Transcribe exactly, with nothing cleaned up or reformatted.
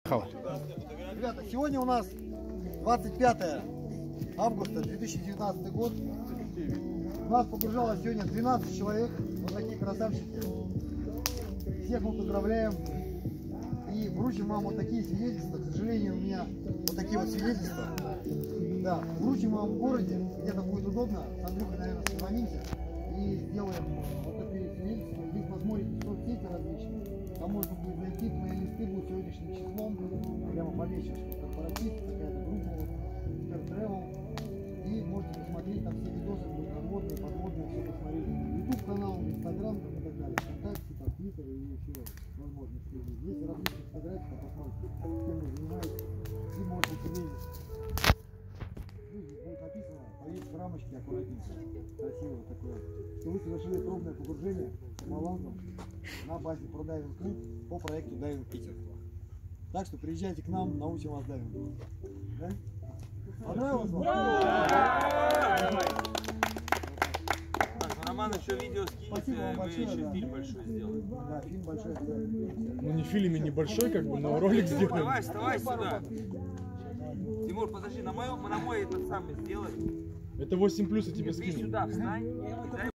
Ребята, сегодня у нас двадцать пятое августа две тысячи девятнадцатый год. У нас погружалось сегодня двенадцать человек. Вот такие красавчики. Всех мы поздравляем. И вручим вам вот такие свидетельства. К сожалению, у меня вот такие вот свидетельства. Да, вручим вам в городе, где-то будет удобно. С Андрюхой, наверное, созвонимся и сделаем вот такие свидетельства. Здесь посмотрите соцсети различные. Там можно будет зайти, плейлисты будут сегодняшним числом. Прямо помечено, что корпоратив, какая-то группа, Супер Travel. И можете посмотреть, там все видосы будут подводные, подводные, все посмотреть. YouTube канал, Instagram там, и так далее. ВКонтакте, там, Twitter и все возможные. Здесь различные фотографии, там посмотрите, чем вы занимаетесь. И можете видеть. Будет написано, повесить в рамочке аккуратненько. Красиво такое. Что вы совершили пробное погружение самолазом на базе ProDiving Club по проекту Diving Питер. Так что приезжайте к нам, научим вас дайвингу. Да? Понравилось вам? Роман еще видео скинет, мы большое, еще да. фильм большой сделаем. Да, фильм большой. Ну не фильм и небольшой, как бы, но ролик сделаем. Давай, вставай сюда. Тимур, подожди, на мой, на мой этот самый сделай. Это восемь плюс, я тебе Ты скину. сюда встань.